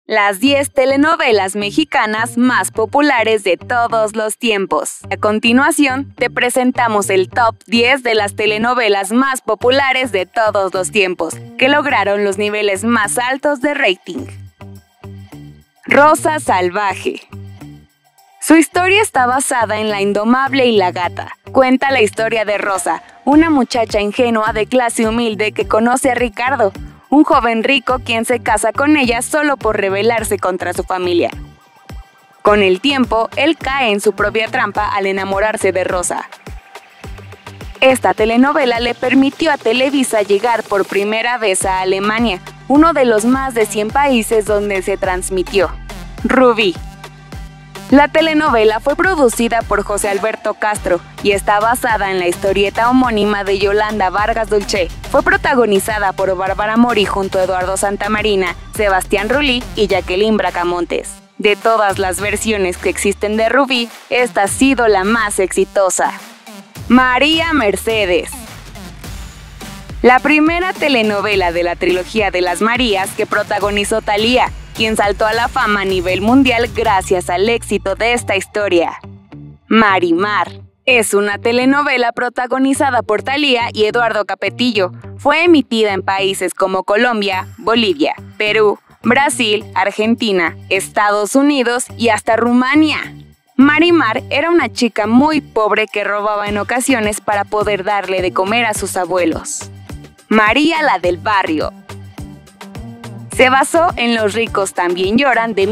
Las 10 telenovelas mexicanas más populares de todos los tiempos. A continuación, te presentamos el top 10 de las telenovelas más populares de todos los tiempos, que lograron los niveles más altos de rating. Rosa Salvaje. Su historia está basada en La Indomable y la Gata. Cuenta la historia de Rosa, una muchacha ingenua de clase humilde que conoce a Ricardo, un joven rico quien se casa con ella solo por rebelarse contra su familia. Con el tiempo, él cae en su propia trampa al enamorarse de Rosa. Esta telenovela le permitió a Televisa llegar por primera vez a Alemania, uno de los más de 100 países donde se transmitió. Rubí. La telenovela fue producida por José Alberto Castro y está basada en la historieta homónima de Yolanda Vargas Dulce. Fue protagonizada por Bárbara Mori junto a Eduardo Santamarina, Sebastián Rulli y Jacqueline Bracamontes. De todas las versiones que existen de Rubí, esta ha sido la más exitosa. María Mercedes. La primera telenovela de la trilogía de las Marías que protagonizó Thalía, quien saltó a la fama a nivel mundial gracias al éxito de esta historia. Marimar. Es una telenovela protagonizada por Thalía y Eduardo Capetillo. Fue emitida en países como Colombia, Bolivia, Perú, Brasil, Argentina, Estados Unidos y hasta Rumania. Marimar era una chica muy pobre que robaba en ocasiones para poder darle de comer a sus abuelos. María la del Barrio. Se basó en Los ricos también lloran de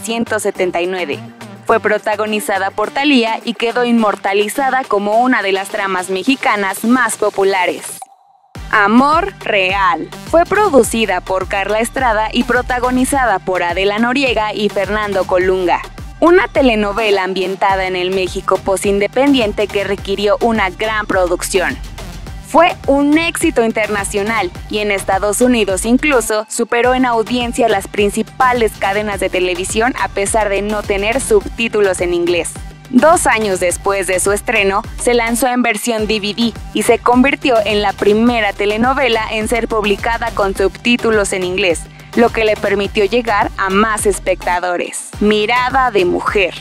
1979. Fue protagonizada por Thalía y quedó inmortalizada como una de las tramas mexicanas más populares. Amor Real. Fue producida por Carla Estrada y protagonizada por Adela Noriega y Fernando Colunga. Una telenovela ambientada en el México posindependiente que requirió una gran producción. Fue un éxito internacional y en Estados Unidos incluso superó en audiencia las principales cadenas de televisión a pesar de no tener subtítulos en inglés. 2 años después de su estreno, se lanzó en versión DVD y se convirtió en la primera telenovela en ser publicada con subtítulos en inglés, lo que le permitió llegar a más espectadores. Mirada de mujer.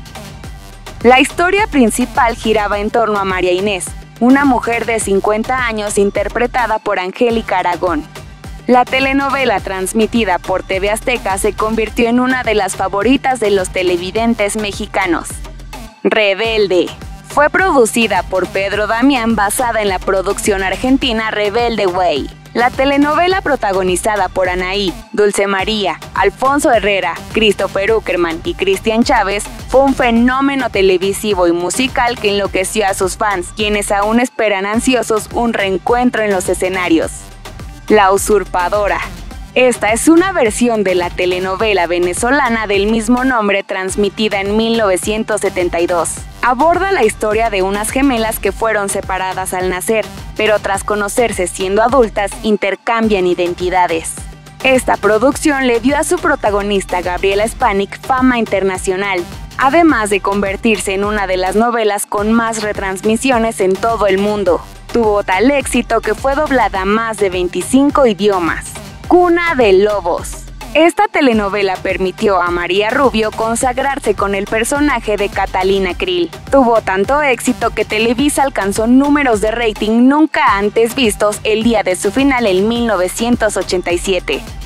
La historia principal giraba en torno a María Inés, una mujer de 50 años interpretada por Angélica Aragón. La telenovela transmitida por TV Azteca se convirtió en una de las favoritas de los televidentes mexicanos. Rebelde. Fue producida por Pedro Damián basada en la producción argentina Rebelde Way. La telenovela protagonizada por Anaí, Dulce María, Alfonso Herrera, Christopher Uckerman y Cristian Chávez fue un fenómeno televisivo y musical que enloqueció a sus fans, quienes aún esperan ansiosos un reencuentro en los escenarios. La Usurpadora. Esta es una versión de la telenovela venezolana del mismo nombre transmitida en 1972. Aborda la historia de unas gemelas que fueron separadas al nacer, pero tras conocerse siendo adultas intercambian identidades. Esta producción le dio a su protagonista Gabriela Spanik fama internacional, además de convertirse en una de las novelas con más retransmisiones en todo el mundo. Tuvo tal éxito que fue doblada a más de 25 idiomas. Cuna de Lobos. Esta telenovela permitió a María Rubio consagrarse con el personaje de Catalina Krill. Tuvo tanto éxito que Televisa alcanzó números de rating nunca antes vistos el día de su final en 1987.